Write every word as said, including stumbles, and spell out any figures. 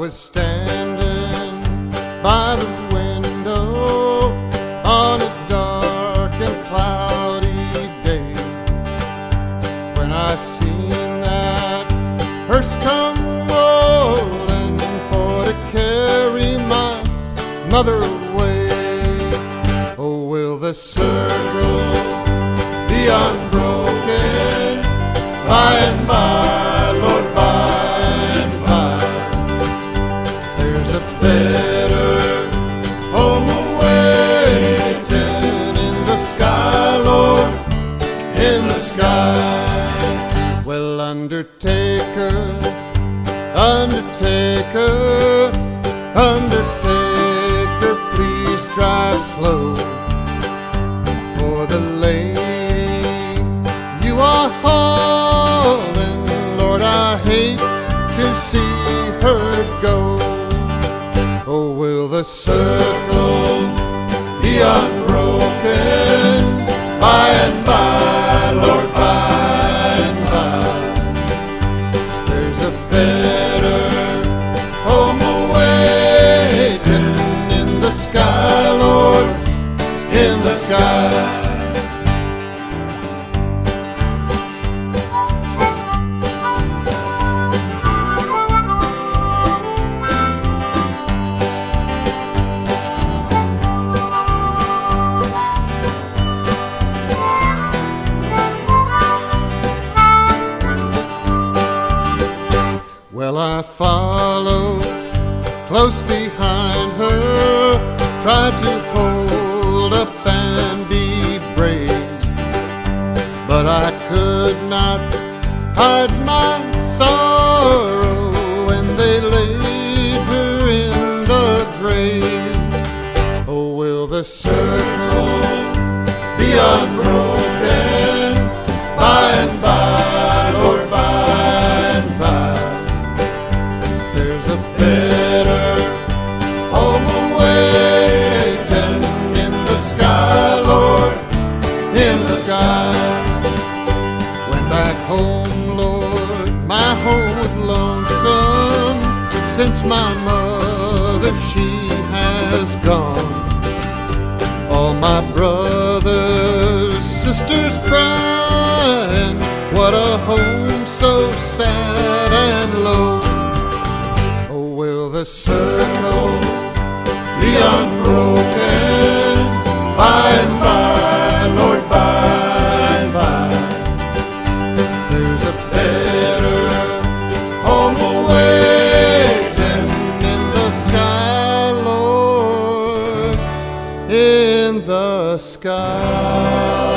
was standing by the window on a dark and cloudy day when I seen that hearse come rolling for to carry my mother away. Oh, will the circle be unbroken by and by, Lord, by and by? There's a better home awaiting in the sky, Lord, in the sky. Well, undertaker, undertaker, undertaker, please drive slow, for the lady you are hauling, Lord, I hate to see her go. Oh, will the circle be unbroken by and by, Lord, by and by? There's a better home awaiting in the sky, Lord, in the sky. Well, I followed close behind her, tried to hold up and be brave, but I could not hide my sorrow when they laid her in the grave. Oh, will the circle be unbroken by and by, Lord, by and by? There's a better home awaiting in the sky, Lord, in the sky. Went back home, Lord, my home was lonesome since my mother, she has gone. All my brothers, sisters crying, what a home so sad and low. Will the circle be unbroken by and by, Lord, by and by? There's a better home awaiting in the sky, Lord, in the sky.